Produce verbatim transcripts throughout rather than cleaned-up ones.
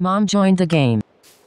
Mom joined the game.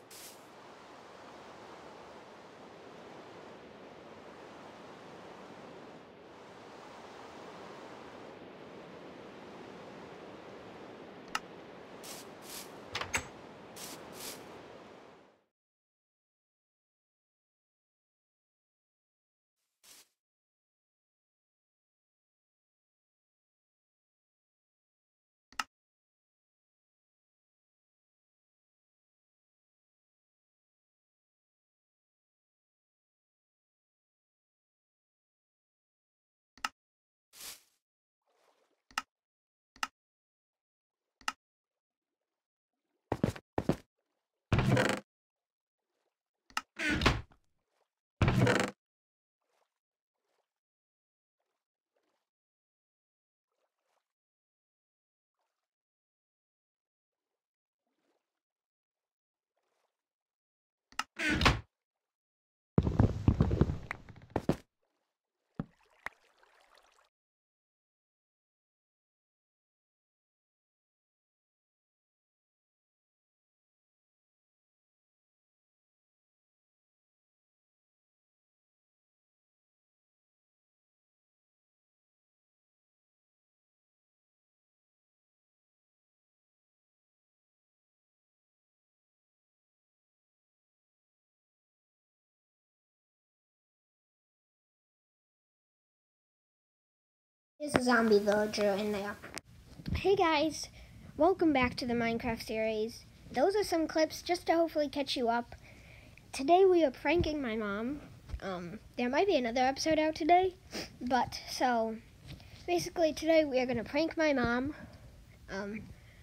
There's a zombie villager in there. Hey guys, welcome back to the Minecraft series. Those are some clips just to hopefully catch you up. Today we are pranking my mom. Um, there might be another episode out today, but so basically today we are going to prank my mom. Um,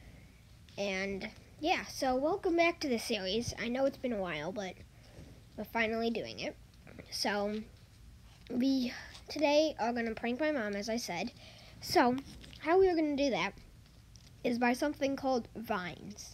and yeah, so welcome back to the series. I know it's been a while, but we're finally doing it. So we today are going to prank my mom, as I said. So how we are going to do that is by something called Vines.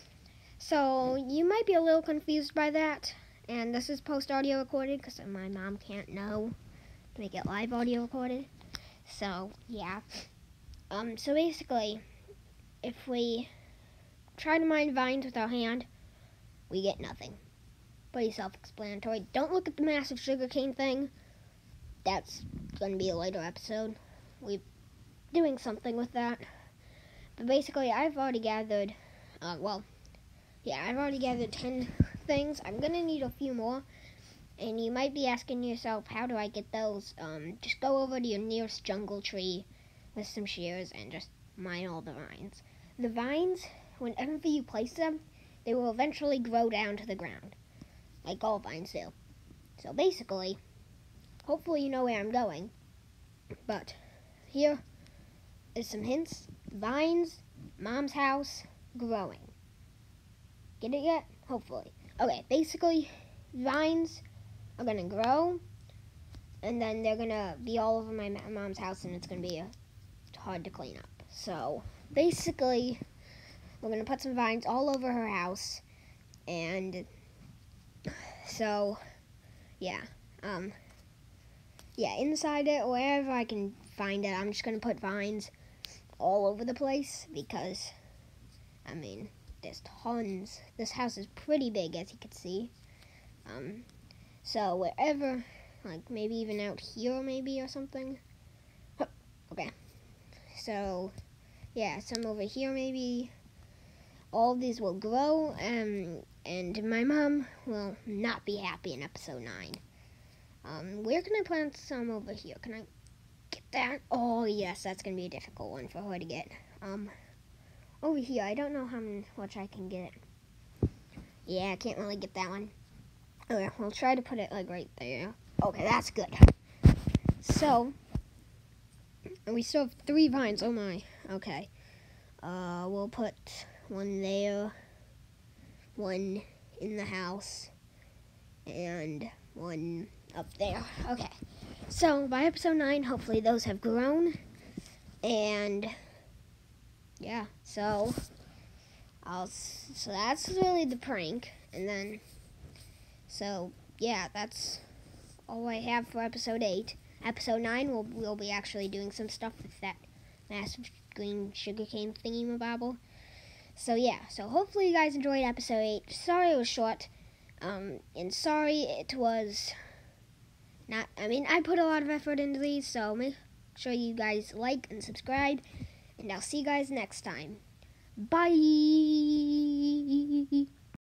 So you might be a little confused by that, and this is post audio recorded because my mom can't know to make it live audio recorded. So yeah, um, so basically, if we try to mine vines with our hand, we get nothing. Pretty self-explanatory. Don't look at the massive sugarcane thing. That's gonna be a later episode. We're doing something with that. But basically, I've already gathered, uh, well, yeah, I've already gathered ten things. I'm going to need a few more. And you might be asking yourself, how do I get those? Um, just go over to your nearest jungle tree with some shears and just mine all the vines. The vines, whenever you place them, they will eventually grow down to the ground, like all vines do. So basically, hopefully you know where I'm going. But here is some hints. Vines, mom's house, growing. Get it yet? Hopefully. Okay, basically, vines are going to grow, and then they're going to be all over my mom's house, and it's going to be uh, hard to clean up. So, basically, we're going to put some vines all over her house, and so, yeah. Um, yeah, inside it, wherever I can find it, I'm just going to put vines all over the place, because, I mean, there's tons. This house is pretty big, as you can see. Um, so wherever, like maybe even out here, maybe, or something. Okay. So, yeah, some over here, maybe. All of these will grow, um, and my mom will not be happy in episode nine. Um, where can I plant some over here? Can I get that? Oh, yes, that's going to be a difficult one for her to get. Um, over here, I don't know how much I can get. Yeah, I can't really get that one. Okay, we'll try to put it, like, right there. Okay, that's good. So, and we still have three vines. Oh, my. Okay. Uh, we'll put one there, one in the house, and one up there. Okay. So, by episode nine, hopefully those have grown. And, yeah, so, I'll, so that's really the prank. And then, so, yeah, that's all I have for episode eight. Episode nine, we'll, we'll be actually doing some stuff with that massive green sugarcane thingy-mabobble. So yeah, so hopefully you guys enjoyed episode eight. Sorry it was short, um, and sorry it was not, I mean, I put a lot of effort into these, so make sure you guys like and subscribe, and I'll see you guys next time. Bye!